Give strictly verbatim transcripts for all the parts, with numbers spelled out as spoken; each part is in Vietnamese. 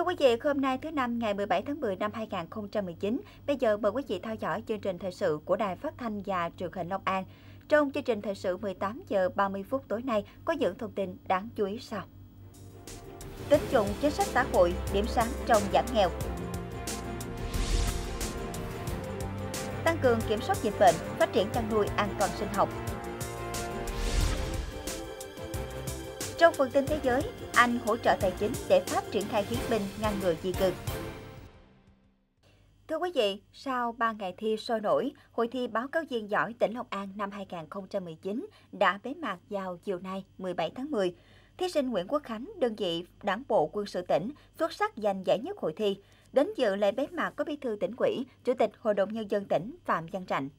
quý vị, hôm nay thứ Năm ngày mười bảy tháng mười năm hai nghìn không trăm mười chín, bây giờ mời quý vị theo dõi chương trình thời sự của Đài Phát thanh và Truyền hình Long An. Trong chương trình thời sự mười tám giờ ba mươi phút tối nay có những thông tin đáng chú ý sau. Tín dụng chính sách xã hội, điểm sáng trong giảm nghèo. Tăng cường kiểm soát dịch bệnh, phát triển chăn nuôi an toàn sinh học. Trong phần tin thế giới, Anh hỗ trợ tài chính để Pháp triển khai hiến binh ngăn ngừa di cư. Thưa quý vị, sau ba ngày thi sôi nổi, hội thi báo cáo viên giỏi tỉnh Long An năm hai nghìn không trăm mười chín đã bế mạc vào chiều nay mười bảy tháng mười. Thí sinh Nguyễn Quốc Khánh, đơn vị Đảng bộ Quân sự tỉnh, xuất sắc giành giải nhất hội thi. Đến dự lễ bế mạc có Bí thư Tỉnh ủy, Chủ tịch Hội đồng Nhân dân tỉnh Phạm Văn Trạnh.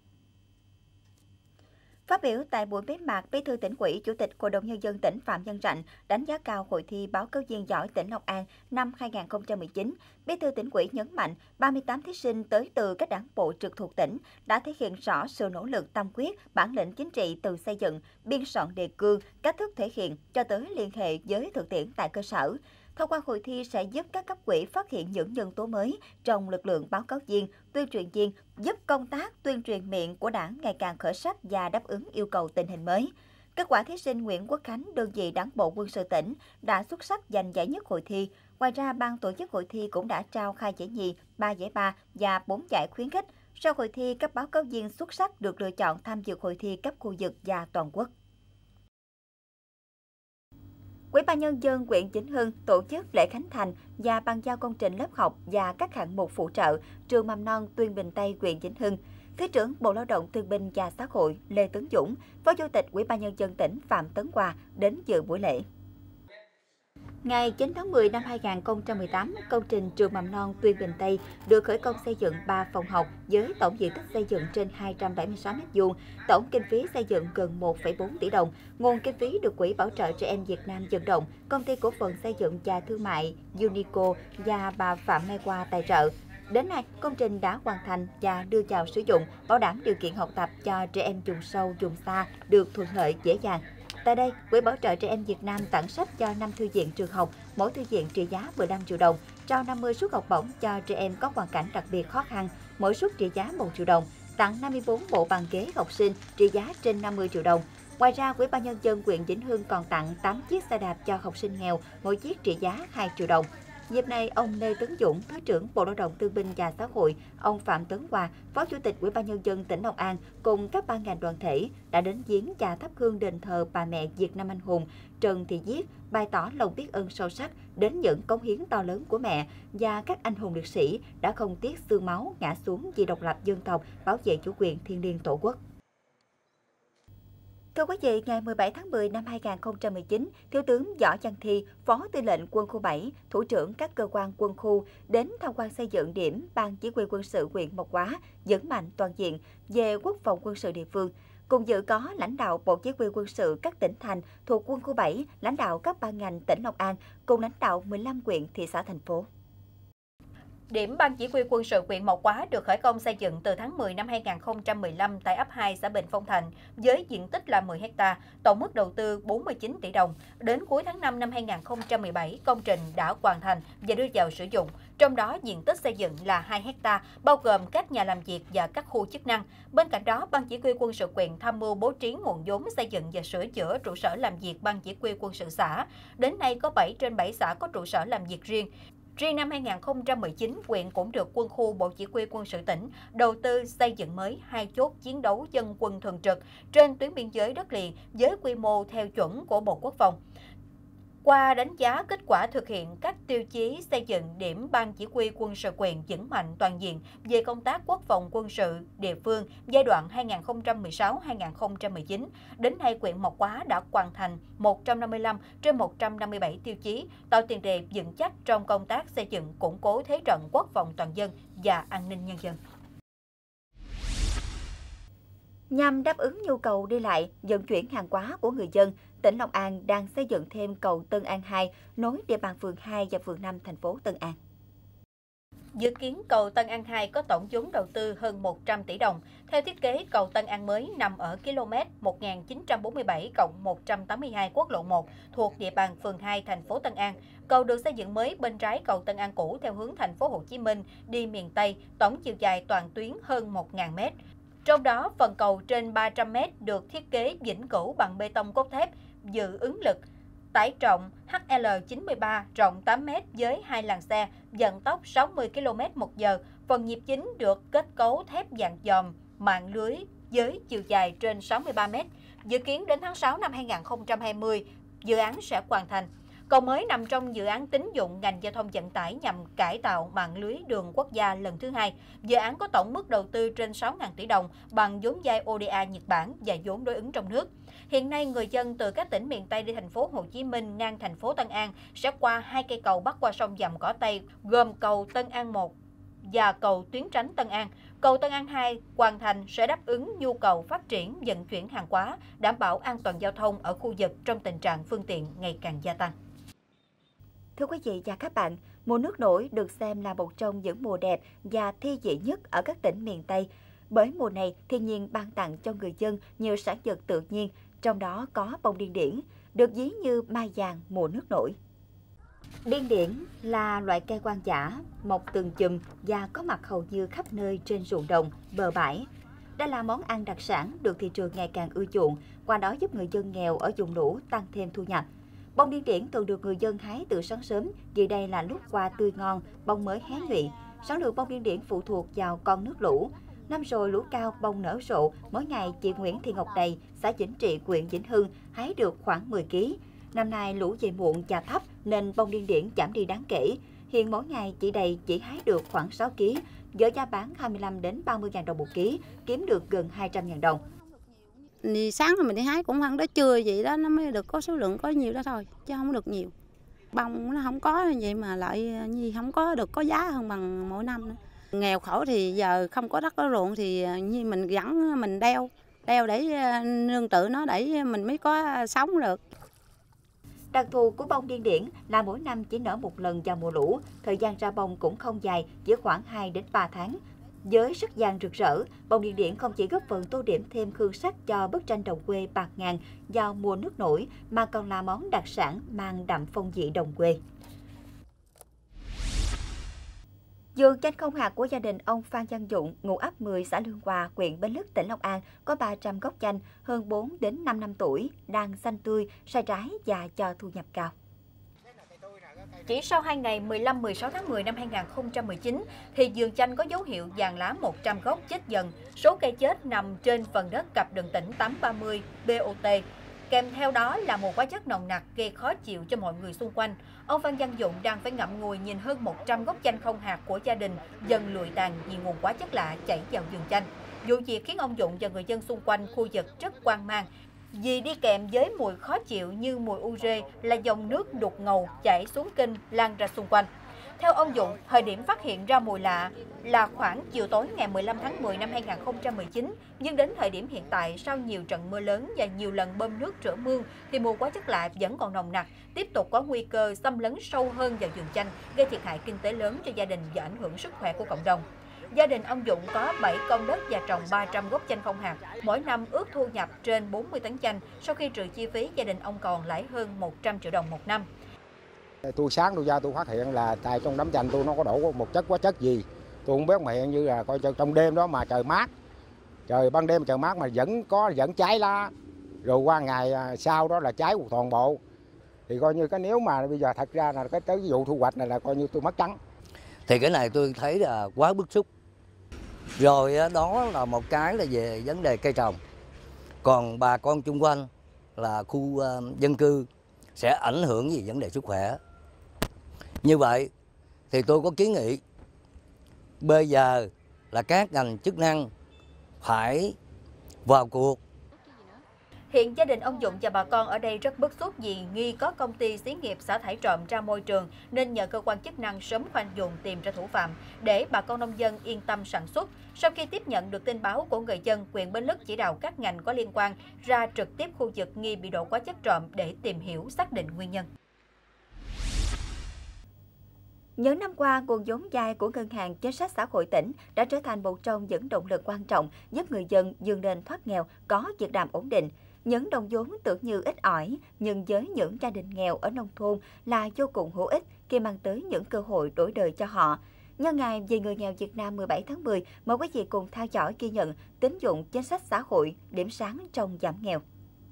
Phát biểu tại buổi bế mạc, Bí thư Tỉnh ủy, Chủ tịch Hội đồng Nhân dân tỉnh Phạm Văn Trạnh đánh giá cao hội thi báo cáo viên giỏi tỉnh Long An năm hai nghìn không trăm mười chín. Bí thư Tỉnh ủy nhấn mạnh ba mươi tám thí sinh tới từ các đảng bộ trực thuộc tỉnh đã thể hiện rõ sự nỗ lực tâm huyết, bản lĩnh chính trị từ xây dựng, biên soạn đề cương, cách thức thể hiện cho tới liên hệ với thực tiễn tại cơ sở. Thông qua hội thi sẽ giúp các cấp ủy phát hiện những nhân tố mới trong lực lượng báo cáo viên, tuyên truyền viên, giúp công tác tuyên truyền miệng của Đảng ngày càng khởi sắc và đáp ứng yêu cầu tình hình mới. Kết quả thí sinh Nguyễn Quốc Khánh, đơn vị Đảng bộ Quân sự tỉnh, đã xuất sắc giành giải nhất hội thi. Ngoài ra, ban tổ chức hội thi cũng đã trao hai giải nhì, ba giải ba và bốn giải khuyến khích. Sau hội thi, các báo cáo viên xuất sắc được lựa chọn tham dự hội thi cấp khu vực và toàn quốc. Ủy ban Nhân dân huyện Vĩnh Hưng tổ chức lễ khánh thành và bàn giao công trình lớp học và các hạng mục phụ trợ trường mầm non Tuyên Bình Tây, huyện Vĩnh Hưng. Thứ trưởng Bộ Lao động Thương binh và Xã hội Lê Tấn Dũng, Phó Chủ tịch Ủy ban Nhân dân tỉnh Phạm Tấn Hòa đến dự buổi lễ. Ngày chín tháng mười năm hai nghìn không trăm mười tám, công trình trường mầm non Tuyên Bình Tây được khởi công xây dựng ba phòng học với tổng diện tích xây dựng trên hai trăm bảy mươi sáu mét vuông, tổng kinh phí xây dựng gần một phẩy bốn tỷ đồng. Nguồn kinh phí được Quỹ Bảo trợ Trẻ Em Việt Nam vận động, Công ty Cổ phần Xây dựng và Thương mại Unico và bà Phạm Mai Hoa tài trợ. Đến nay, công trình đã hoàn thành và đưa vào sử dụng, bảo đảm điều kiện học tập cho trẻ em vùng sâu, vùng xa được thuận lợi dễ dàng. Tại đây, Quỹ Bảo trợ Trẻ Em Việt Nam tặng sách cho năm thư viện trường học, mỗi thư viện trị giá mười lăm triệu đồng, trao năm mươi suất học bổng cho trẻ em có hoàn cảnh đặc biệt khó khăn, mỗi suất trị giá một triệu đồng, tặng năm mươi tư bộ bàn ghế học sinh trị giá trên năm mươi triệu đồng. Ngoài ra, Ủy ban Nhân dân huyện Vĩnh Hưng còn tặng tám chiếc xe đạp cho học sinh nghèo, mỗi chiếc trị giá hai triệu đồng. Dịp này, ông Lê Tấn Dũng, Thứ trưởng Bộ Lao động Thương binh và Xã hội, ông Phạm Tấn Hòa, Phó Chủ tịch Ủy ban Nhân dân tỉnh Long An cùng các ban ngành đoàn thể đã đến viếng và thắp hương đền thờ bà mẹ Việt Nam anh hùng Trần Thị Diết, bày tỏ lòng biết ơn sâu sắc đến những cống hiến to lớn của mẹ và các anh hùng liệt sĩ đã không tiếc xương máu ngã xuống vì độc lập dân tộc, bảo vệ chủ quyền thiêng liêng Tổ quốc. Thưa quý vị, ngày mười bảy tháng mười năm hai nghìn không trăm mười chín, Thiếu tướng Võ Văn Thi, Phó Tư lệnh Quân khu bảy, Thủ trưởng các cơ quan quân khu đến tham quan xây dựng điểm Ban Chỉ huy quân sự huyện Mộc Hóa, vững mạnh toàn diện về quốc phòng quân sự địa phương. Cùng dự có lãnh đạo Bộ Chỉ huy quân sự các tỉnh thành thuộc Quân khu bảy, lãnh đạo các ban ngành tỉnh Long An, cùng lãnh đạo mười lăm huyện, thị xã, thành phố. Điểm Ban Chỉ huy quân sự huyện Mộc Hóa được khởi công xây dựng từ tháng mười năm hai nghìn không trăm mười lăm tại ấp hai xã Bình Phong Thành với diện tích là mười héc ta, tổng mức đầu tư bốn mươi chín tỷ đồng. Đến cuối tháng năm năm hai nghìn không trăm mười bảy, công trình đã hoàn thành và đưa vào sử dụng. Trong đó, diện tích xây dựng là hai héc ta, bao gồm các nhà làm việc và các khu chức năng. Bên cạnh đó, Ban Chỉ huy quân sự huyện tham mưu bố trí nguồn vốn xây dựng và sửa chữa trụ sở làm việc Ban Chỉ huy quân sự xã. Đến nay, có bảy trên bảy xã có trụ sở làm việc riêng. Riêng năm hai nghìn không trăm mười chín, huyện cũng được Quân khu Bộ Chỉ huy quân sự tỉnh đầu tư xây dựng mới hai chốt chiến đấu dân quân thường trực trên tuyến biên giới đất liền với quy mô theo chuẩn của Bộ Quốc phòng. Qua đánh giá kết quả thực hiện các tiêu chí xây dựng điểm Ban Chỉ huy quân sự huyện vững mạnh toàn diện về công tác quốc phòng quân sự địa phương giai đoạn hai nghìn không trăm mười sáu đến hai nghìn không trăm mười chín, đến nay huyện Mộc Hóa đã hoàn thành một trăm năm mươi lăm trên một trăm năm mươi bảy tiêu chí, tạo tiền đề vững chắc trong công tác xây dựng củng cố thế trận quốc phòng toàn dân và an ninh nhân dân. Nhằm đáp ứng nhu cầu đi lại, vận chuyển hàng hóa của người dân, tỉnh Long An đang xây dựng thêm cầu Tân An hai nối địa bàn phường hai và phường năm thành phố Tân An. Dự kiến cầu Tân An hai có tổng vốn đầu tư hơn một trăm tỷ đồng. Theo thiết kế, cầu Tân An mới nằm ở km một nghìn chín trăm bốn mươi bảy cộng một trăm tám mươi hai quốc lộ một thuộc địa bàn phường hai thành phố Tân An. Cầu được xây dựng mới bên trái cầu Tân An cũ theo hướng thành phố Hồ Chí Minh đi miền Tây, tổng chiều dài toàn tuyến hơn một nghìn mét. Trong đó, phần cầu trên ba trăm mét được thiết kế vĩnh cửu bằng bê tông cốt thép, dự ứng lực, tải trọng H L chín mươi ba rộng tám mét với hai làn xe, vận tốc sáu mươi ki lô mét một giờ. Phần nhịp chính được kết cấu thép dạng giòm, mạng lưới với chiều dài trên sáu mươi ba mét. Dự kiến đến tháng sáu năm hai nghìn không trăm hai mươi, dự án sẽ hoàn thành. Cầu mới nằm trong dự án tín dụng ngành giao thông vận tải nhằm cải tạo mạng lưới đường quốc gia lần thứ hai. Dự án có tổng mức đầu tư trên sáu nghìn tỷ đồng bằng vốn vay O D A Nhật Bản và vốn đối ứng trong nước. Hiện nay, người dân từ các tỉnh miền Tây đi thành phố Hồ Chí Minh ngang thành phố Tân An sẽ qua hai cây cầu bắc qua sông Vàm Cỏ Tây, gồm cầu Tân An một và cầu tuyến tránh Tân An. Cầu Tân An hai hoàn thành sẽ đáp ứng nhu cầu phát triển vận chuyển hàng hóa, đảm bảo an toàn giao thông ở khu vực trong tình trạng phương tiện ngày càng gia tăng. Thưa quý vị và các bạn, mùa nước nổi được xem là một trong những mùa đẹp và thi vị nhất ở các tỉnh miền Tây. Bởi mùa này, thiên nhiên ban tặng cho người dân nhiều sản vật tự nhiên, trong đó có bông điên điển, được ví như mai vàng mùa nước nổi. Điên điển là loại cây hoang dã, mọc từng chùm và có mặt hầu như khắp nơi trên ruộng đồng, bờ bãi. Đây là món ăn đặc sản được thị trường ngày càng ưa chuộng, qua đó giúp người dân nghèo ở vùng lũ tăng thêm thu nhập. Bông điên điển thường được người dân hái từ sáng sớm vì đây là lúc hoa tươi ngon, bông mới hé nhụy. Sản lượng bông điên điển phụ thuộc vào con nước lũ. Năm rồi lũ cao bông nở rộ, mỗi ngày chị Nguyễn Thị Ngọc Đầy, xã Vĩnh Trị, huyện Vĩnh Hưng hái được khoảng mười ki lô gam. Năm nay lũ về muộn và thấp nên bông điên điển giảm đi đáng kể. Hiện mỗi ngày chị Đầy chỉ hái được khoảng sáu ki lô gam, với giá bán hai mươi lăm đến ba mươi nghìn đồng một ký, kiếm được gần hai trăm nghìn đồng. Thì sáng rồi mình đi hái cũng ăn tới trưa vậy đó, nó mới được có số lượng có nhiều đó thôi, chứ không được nhiều. Bông nó không có vậy mà lại như không có được có giá hơn bằng mỗi năm nữa. Nghèo khổ thì giờ không có đất có ruộng thì như mình gắn mình đeo, đeo để nương tự nó để mình mới có sống được. Đặc thù của bông điên điển là mỗi năm chỉ nở một lần vào mùa lũ, thời gian ra bông cũng không dài, chỉ khoảng hai đến ba tháng. Với sắc vàng rực rỡ, bông điên điển không chỉ góp phần tô điểm thêm hương sắc cho bức tranh đồng quê bạt ngàn vào mùa nước nổi, mà còn là món đặc sản mang đậm phong vị đồng quê. Vườn chanh không hạt của gia đình ông Phan Văn Dụng, ngụ ấp mười, xã Lương Hòa, huyện Bến Lức, tỉnh Long An, có ba trăm gốc chanh hơn bốn đến năm năm tuổi, đang xanh tươi, sai trái và cho thu nhập cao. Chỉ sau hai ngày mười lăm mười sáu tháng mười năm hai nghìn không trăm mười chín, thì vườn chanh có dấu hiệu vàng lá một trăm gốc chết dần. Số cây chết nằm trên phần đất cặp đường tỉnh tám ba mươi B O T. Kèm theo đó là một hóa chất nồng nặc gây khó chịu cho mọi người xung quanh. Ông Phan Văn Dụng đang phải ngậm ngùi nhìn hơn một trăm gốc chanh không hạt của gia đình dần lụi tàn vì nguồn hóa chất lạ chảy vào vườn chanh. Vụ việc khiến ông Dụng và người dân xung quanh khu vực rất hoang mang, vì đi kèm với mùi khó chịu như mùi u rê là dòng nước đục ngầu chảy xuống kênh lan ra xung quanh. Theo ông Dụng, thời điểm phát hiện ra mùi lạ là khoảng chiều tối ngày mười lăm tháng mười năm hai nghìn không trăm mười chín, nhưng đến thời điểm hiện tại, sau nhiều trận mưa lớn và nhiều lần bơm nước rửa mương, thì mùi hóa chất lạ vẫn còn nồng nặc, tiếp tục có nguy cơ xâm lấn sâu hơn vào vườn chanh, gây thiệt hại kinh tế lớn cho gia đình và ảnh hưởng sức khỏe của cộng đồng. Gia đình ông Dụng có bảy công đất và trồng ba trăm gốc chanh không hạt, mỗi năm ước thu nhập trên bốn mươi tấn chanh. Sau khi trừ chi phí, gia đình ông còn lãi hơn một trăm triệu đồng một năm. Tôi sáng tôi ra tôi phát hiện là tại trong đám chanh tôi nó có đổ một chất hóa chất gì, tôi không biết, mà hiện như là coi trong đêm đó mà trời mát, trời ban đêm trời mát mà vẫn có vẫn cháy lá, rồi qua ngày sau đó là cháy toàn bộ, thì coi như cái nếu mà bây giờ thật ra là cái tới cái vụ thu hoạch này là coi như tôi mất trắng. Thì cái này tôi thấy là quá bức xúc. Rồi đó là một cái là về vấn đề cây trồng. Còn bà con chung quanh là khu dân cư sẽ ảnh hưởng gì vấn đề sức khỏe. Như vậy thì tôi có kiến nghị bây giờ là các ngành chức năng phải vào cuộc. Hiện gia đình ông Dụng và bà con ở đây rất bức xúc vì nghi có công ty xí nghiệp xả thải trộm ra môi trường, nên nhờ cơ quan chức năng sớm khoanh vùng tìm ra thủ phạm để bà con nông dân yên tâm sản xuất. Sau khi tiếp nhận được tin báo của người dân, huyện Bến Lức chỉ đạo các ngành có liên quan ra trực tiếp khu vực nghi bị đổ hóa chất trộm để tìm hiểu xác định nguyên nhân. Những năm qua, nguồn vốn vay của Ngân hàng Chính sách Xã hội tỉnh đã trở thành một trong những động lực quan trọng giúp người dân vươn lên thoát nghèo, có việc làm ổn định. Những đồng vốn tưởng như ít ỏi, nhưng với những gia đình nghèo ở nông thôn là vô cùng hữu ích khi mang tới những cơ hội đổi đời cho họ. Nhân ngày Vì Người Nghèo Việt Nam mười bảy tháng mười, mời quý vị cùng theo dõi ghi nhận tín dụng chính sách xã hội, điểm sáng trong giảm nghèo.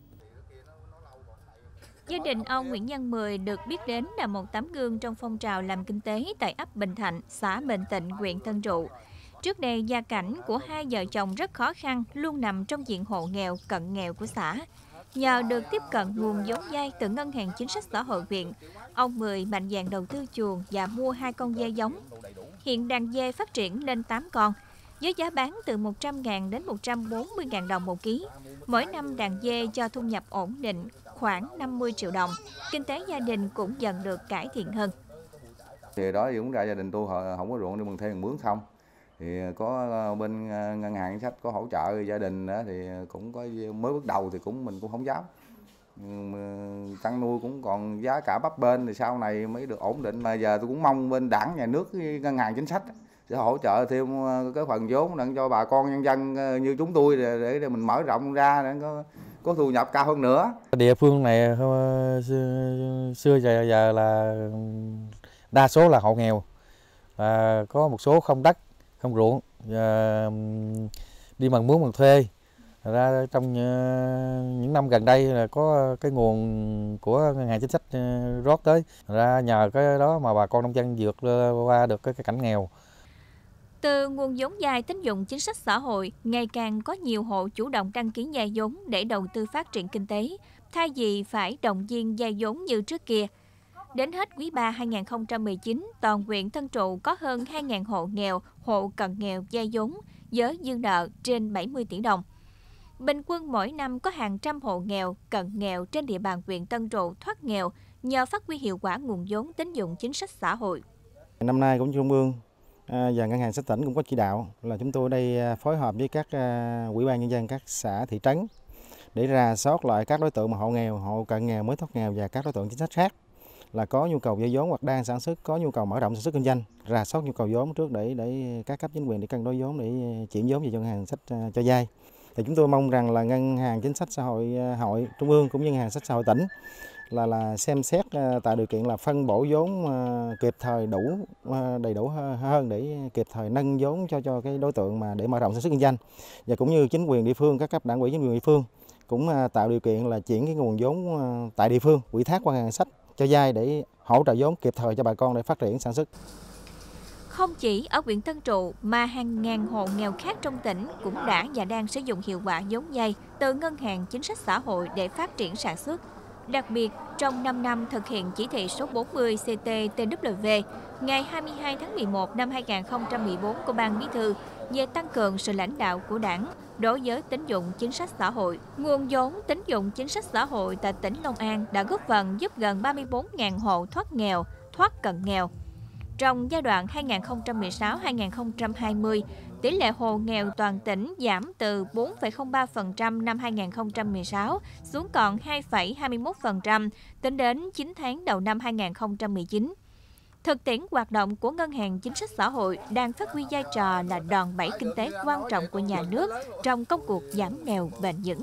Gia đình ông Nguyễn Văn Mười được biết đến là một tấm gương trong phong trào làm kinh tế tại ấp Bình Thạnh, xã Bình Tịnh, huyện Tân Trụ. Trước đây, gia cảnh của hai vợ chồng rất khó khăn, luôn nằm trong diện hộ nghèo, cận nghèo của xã. Nhờ được tiếp cận nguồn vốn vay từ Ngân hàng Chính sách Xã hội huyện, ông Mười mạnh dạn đầu tư chuồng và mua hai con dê giống. Hiện đàn dê phát triển lên tám con, với giá bán từ một trăm nghìn đến một trăm bốn mươi nghìn đồng một ký. Mỗi năm đàn dê cho thu nhập ổn định khoảng năm mươi triệu đồng. Kinh tế gia đình cũng dần được cải thiện hơn. Thì đó cũng ra gia đình tôi không có ruộng để bằng thuê bằng mướn không. Thì có bên Ngân hàng Chính sách có hỗ trợ gia đình đó, thì cũng có mới bước đầu thì cũng mình cũng không dám. Chăn nuôi cũng còn giá cả bấp bênh thì sau này mới được ổn định, mà giờ tôi cũng mong bên Đảng, Nhà nước, Ngân hàng Chính sách sẽ hỗ trợ thêm cái phần vốn để cho bà con nhân dân như chúng tôi để, để mình mở rộng ra để có có thu nhập cao hơn nữa. Địa phương này xưa giờ, giờ là đa số là hộ nghèo, và có một số không đất, không ruộng, và đi bằng mướn bằng thuê. Ra trong những năm gần đây là có cái nguồn của Ngân hàng Chính sách rót tới, ra nhờ cái đó mà bà con nông dân vượt qua được cái, cái cảnh nghèo. Từ nguồn vốn vay tín dụng chính sách xã hội, ngày càng có nhiều hộ chủ động đăng ký vay vốn để đầu tư phát triển kinh tế, thay vì phải động viên vay vốn như trước kia. Đến hết quý ba hai nghìn không trăm mười chín, toàn huyện Tân Trụ có hơn hai nghìn hộ nghèo, hộ cận nghèo vay vốn với dư nợ trên bảy mươi tỷ đồng. Bình quân mỗi năm có hàng trăm hộ nghèo, cận nghèo trên địa bàn huyện Tân Trụ thoát nghèo nhờ phát huy hiệu quả nguồn vốn tín dụng chính sách xã hội. Năm nay cũng Trung ương và Ngân hàng Sách tỉnh cũng có chỉ đạo là chúng tôi đây phối hợp với các ủy ban nhân dân các xã thị trấn để rà soát lại các đối tượng mà hộ nghèo, hộ cận nghèo mới thoát nghèo và các đối tượng chính sách khác là có nhu cầu vay vốn hoặc đang sản xuất, có nhu cầu mở rộng sản xuất kinh doanh, rà soát nhu cầu vốn trước để để các cấp chính quyền để cân đối vốn để chuyển vốn về cho Ngân hàng Sách cho vay. Thì chúng tôi mong rằng là Ngân hàng Chính sách Xã hội hội Trung ương cũng như Ngân hàng Sách Xã hội tỉnh là là xem xét tạo điều kiện là phân bổ vốn kịp thời đủ đầy đủ hơn để kịp thời nâng vốn cho cho cái đối tượng mà để mở rộng sản xuất kinh doanh, và cũng như chính quyền địa phương, các cấp đảng ủy chính quyền địa phương cũng tạo điều kiện là chuyển cái nguồn vốn tại địa phương ủy thác qua Ngân hàng Sách cho vay để hỗ trợ vốn kịp thời cho bà con để phát triển sản xuất. Không chỉ ở huyện Tân Trụ mà hàng ngàn hộ nghèo khác trong tỉnh cũng đã và đang sử dụng hiệu quả vốn vay từ Ngân hàng Chính sách Xã hội để phát triển sản xuất. Đặc biệt, trong năm năm thực hiện chỉ thị số bốn mươi C T T W ngày hai mươi hai tháng mười một năm hai nghìn không trăm mười bốn của Ban Bí thư về tăng cường sự lãnh đạo của Đảng đối với tín dụng chính sách xã hội. Nguồn vốn tín dụng chính sách xã hội tại tỉnh Long An đã góp phần giúp gần ba mươi tư nghìn hộ thoát nghèo, thoát cận nghèo. Trong giai đoạn hai nghìn không trăm mười sáu đến hai nghìn không trăm hai mươi, tỷ lệ hộ nghèo toàn tỉnh giảm từ bốn phẩy không ba phần trăm năm hai nghìn không trăm mười sáu xuống còn hai phẩy hai mươi mốt phần trăm tính đến chín tháng đầu năm hai nghìn không trăm mười chín. Thực tiễn hoạt động của Ngân hàng Chính sách Xã hội đang phát huy vai trò là đòn bẩy kinh tế quan trọng của nhà nước trong công cuộc giảm nghèo bền vững.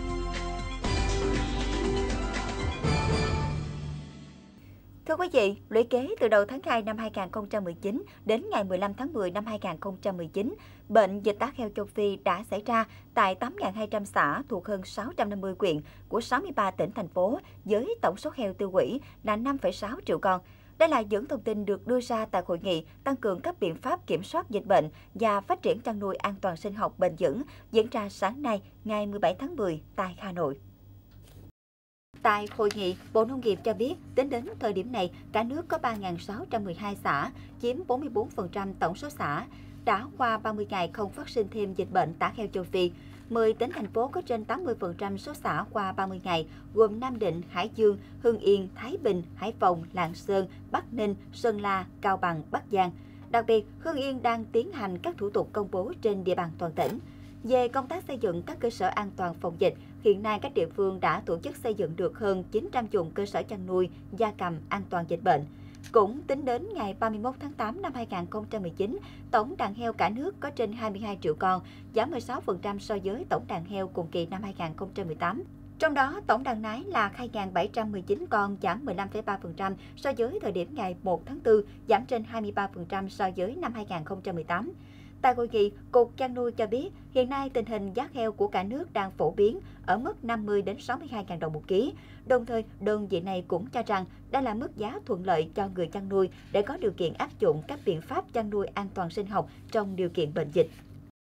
Thưa quý vị, lũy kế từ đầu tháng hai năm hai nghìn không trăm mười chín đến ngày mười lăm tháng mười năm hai nghìn không trăm mười chín, bệnh dịch tả heo châu Phi đã xảy ra tại tám nghìn hai trăm xã thuộc hơn sáu trăm năm mươi huyện của sáu mươi ba tỉnh, thành phố với tổng số heo tiêu hủy là năm phẩy sáu triệu con. Đây là những thông tin được đưa ra tại hội nghị tăng cường các biện pháp kiểm soát dịch bệnh và phát triển chăn nuôi an toàn sinh học bền vững diễn ra sáng nay, ngày mười bảy tháng mười tại Hà Nội. Tại hội nghị, Bộ Nông nghiệp cho biết, tính đến thời điểm này, cả nước có ba nghìn sáu trăm mười hai xã, chiếm bốn mươi tư phần trăm tổng số xã. Đã qua ba mươi ngày không phát sinh thêm dịch bệnh tả heo châu Phi. mười tỉnh, thành phố có trên tám mươi phần trăm số xã qua ba mươi ngày, gồm Nam Định, Hải Dương, Hưng Yên, Thái Bình, Hải Phòng, Lạng Sơn, Bắc Ninh, Sơn La, Cao Bằng, Bắc Giang. Đặc biệt, Hưng Yên đang tiến hành các thủ tục công bố trên địa bàn toàn tỉnh. Về công tác xây dựng các cơ sở an toàn phòng dịch, hiện nay các địa phương đã tổ chức xây dựng được hơn chín trăm chuồng cơ sở chăn nuôi gia cầm an toàn dịch bệnh. Cũng tính đến ngày ba mươi mốt tháng tám năm hai nghìn không trăm mười chín, tổng đàn heo cả nước có trên hai mươi hai triệu con, giảm mười sáu phần trăm so với tổng đàn heo cùng kỳ năm hai nghìn không trăm mười tám. Trong đó, tổng đàn nái là hai nghìn bảy trăm mười chín con, giảm mười lăm phẩy ba phần trăm so với thời điểm ngày một tháng tư, giảm trên hai mươi ba phần trăm so với năm hai nghìn không trăm mười tám. Tại hội nghị, Cục Chăn nuôi cho biết, hiện nay tình hình giá heo của cả nước đang phổ biến ở mức năm mươi đến sáu mươi hai nghìn đồng một ký. Đồng thời, đơn vị này cũng cho rằng đây là mức giá thuận lợi cho người chăn nuôi để có điều kiện áp dụng các biện pháp chăn nuôi an toàn sinh học trong điều kiện bệnh dịch.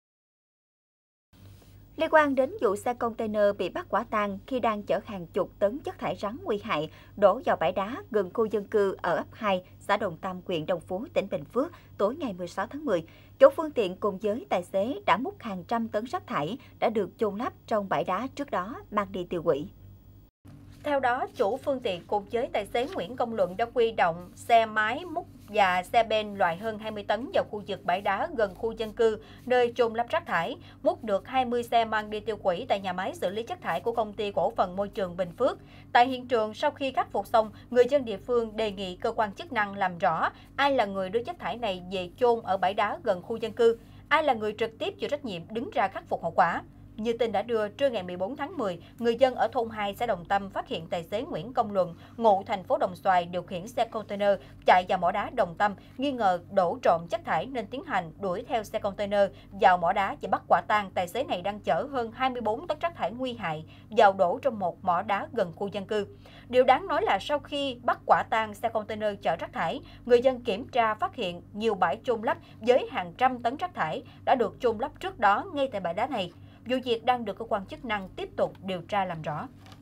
Liên quan đến vụ xe container bị bắt quả tang khi đang chở hàng chục tấn chất thải rắn nguy hại đổ vào bãi đá gần khu dân cư ở ấp hai, xã Đồng Tâm, huyện Đồng Phú, tỉnh Bình Phước tối ngày mười sáu tháng mười, chủ phương tiện cùng với tài xế đã múc hàng trăm tấn rác thải đã được chôn lấp trong bãi đá trước đó mang đi tiêu hủy. Theo đó, chủ phương tiện cùng với tài xế Nguyễn Công Luận đã huy động xe máy múc và xe ben loại hơn hai mươi tấn vào khu vực bãi đá gần khu dân cư, nơi chôn lấp rác thải, múc được hai mươi xe mang đi tiêu hủy tại nhà máy xử lý chất thải của Công ty Cổ phần Môi trường Bình Phước. Tại hiện trường, sau khi khắc phục xong, người dân địa phương đề nghị cơ quan chức năng làm rõ ai là người đưa chất thải này về chôn ở bãi đá gần khu dân cư, ai là người trực tiếp chịu trách nhiệm đứng ra khắc phục hậu quả. Như tin đã đưa, trưa ngày mười bốn tháng mười, người dân ở thôn hai xã Đồng Tâm phát hiện tài xế Nguyễn Công Luận, ngụ thành phố Đồng Xoài điều khiển xe container chạy vào mỏ đá Đồng Tâm, nghi ngờ đổ trộm chất thải nên tiến hành đuổi theo xe container vào mỏ đá và bắt quả tang tài xế này đang chở hơn hai mươi bốn tấn rác thải nguy hại vào đổ trong một mỏ đá gần khu dân cư. Điều đáng nói là sau khi bắt quả tang xe container chở rác thải, người dân kiểm tra phát hiện nhiều bãi chôn lấp với hàng trăm tấn rác thải đã được chôn lấp trước đó ngay tại bãi đá này. Vụ việc đang được cơ quan chức năng tiếp tục điều tra làm rõ.